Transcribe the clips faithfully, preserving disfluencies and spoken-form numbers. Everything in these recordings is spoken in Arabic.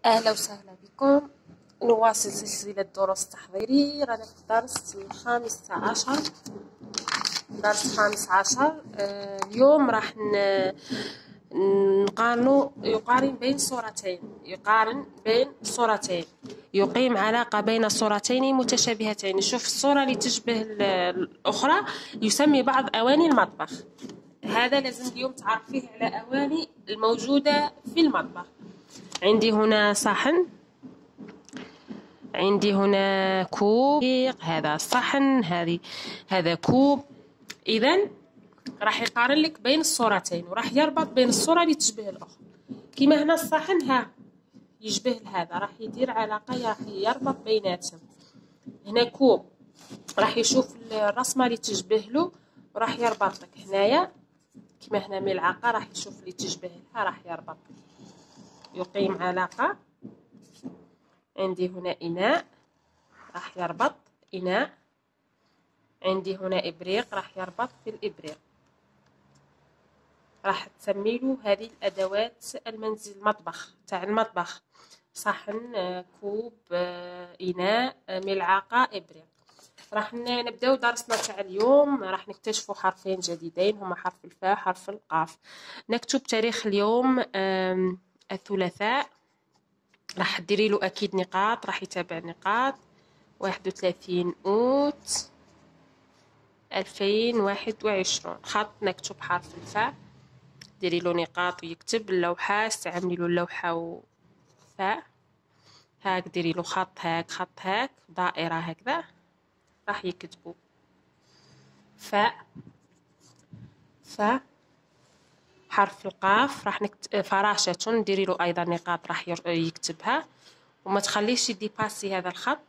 أهلا وسهلا بكم. نواصل سلسلة دروس التحضيري. رانا في الدرس الخامس عشر درس خامس عشر. آه اليوم راح نقارنو يقارن بين صورتين يقارن بين صورتين يقيم علاقة بين صورتين متشابهتين. نشوف الصورة اللي تشبه الأخرى يسمي بعض أواني المطبخ. هذا لازم اليوم تعرف فيه على أواني الموجودة في المطبخ. عندي هنا صحن، عندي هنا كوب، هذا صحن، هذه هذا كوب. إذن راح يقارن لك بين الصورتين وراح يربط بين الصورة اللي تشبه الأخرى. كيما هنا الصحن ها يشبه هذا، راح يدير علاقة، راح يربط بيناتهم. هنا كوب راح يشوف الرسمة اللي تشبه له وراح يربط لك. هنايا كيما هنا ملعقة راح يشوف اللي تشبه لها راح يربط، يقيم علاقة. عندي هنا إناء راح يربط إناء، عندي هنا إبريق راح يربط في الإبريق. راح تسميله هذه الأدوات المنزل المطبخ تاع المطبخ: صحن، كوب، إناء، ملعقة، إبريق. راح نبداو درسنا تاع اليوم. راح نكتشفوا حرفين جديدين هما حرف الفاء وحرف القاف. نكتب تاريخ اليوم الثلاثاء. راح ديري له اكيد نقاط، راح يتابع نقاط. واحد وثلاثين اوت ألفين وواحد وعشرين. خط نكتب حرف الفاء، ديري له نقاط ويكتب. اللوحة استعملي له اللوحة وفاء، هاك ديري له خط، هاك خط، هاك دائرة هكذا راح يكتبوا فاء. فاء. حرف القاف راح نكتب فراشة، نديري له ايضا نقاط راح يكتبها وما تخليش يديباسي هذا الخط.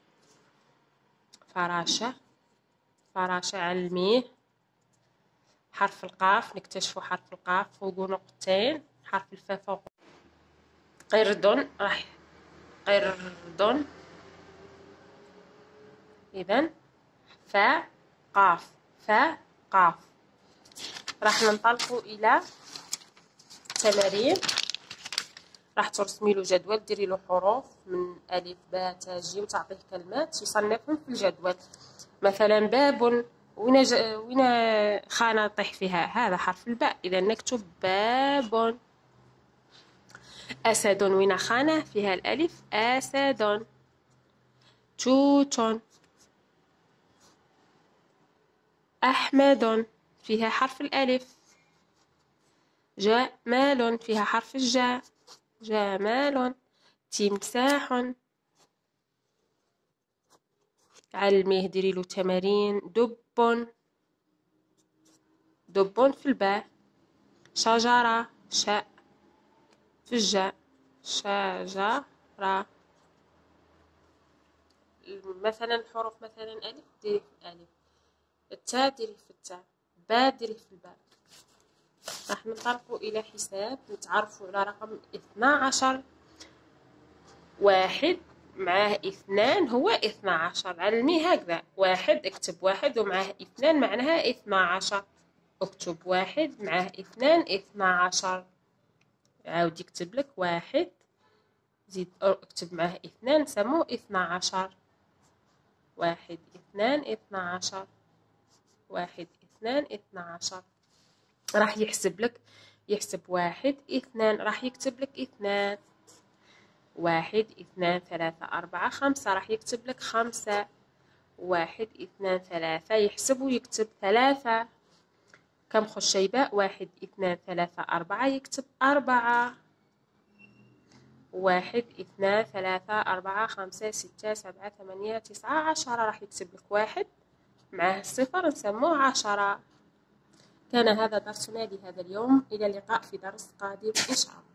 فراشة فراشة علميه. حرف القاف نكتشفوا حرف القاف فوقه نقطتين. حرف الفاء فوق قردون، راح قردون. إذن فاء قاف فاء قاف. راح ننطلقوا إلى تمارين. راح ترسمي له جدول، ديري له حروف من ألف باء تاء جيم وتعطيه كلمات يصنفهم في الجدول. مثلا باب، وين ج... وين خانة طيح فيها؟ هذا حرف الباء، إذا نكتب باب. أسد، وين خانة فيها الألف؟ أسد. توت. أحمد فيها حرف الألف. جمال فيها حرف الجاء. جمال. تمساح. علميه، ديري له تمارين. دب، دب في الباء. شجرة، شاء في الجاء. شجرة. مثلا الحروف، مثلا ألف ديري في الألف، التاء ديري في التاء، باء ديري في الباء. راح ننطلقوا إلى حساب. نتعرفوا على رقم اثنا عشر. واحد معاه اثنان هو اثنا عشر. علمي هكذا، واحد اكتب واحد ومعاه اثنان معناها اثنا عشر. اكتب واحد معاه اثنان اثنا عشر. عاود يكتب لك واحد زيد اكتب معاه اثنان سموه اثنا عشر. واحد اثنان اثنا عشر. واحد اثنان اثنا عشر. راح يحسب لك، يحسب واحد اثنان راح يكتب لك اثنان. واحد اثنان ثلاثة أربعة خمسة راح يكتب لك خمسة. واحد اثنان ثلاثة يحسب ويكتب ثلاثة. كم خشيباء؟ واحد اثنان ثلاثة أربعة يكتب أربعة. واحد اثنان ثلاثة أربعة خمسة ستة سبعة ثمانية تسعة عشرة راح يكتب لك واحد معه الصفر نسموه عشرة. كان هذا درسنا لهذا اليوم، إلى اللقاء في درس قادم إن شاء الله.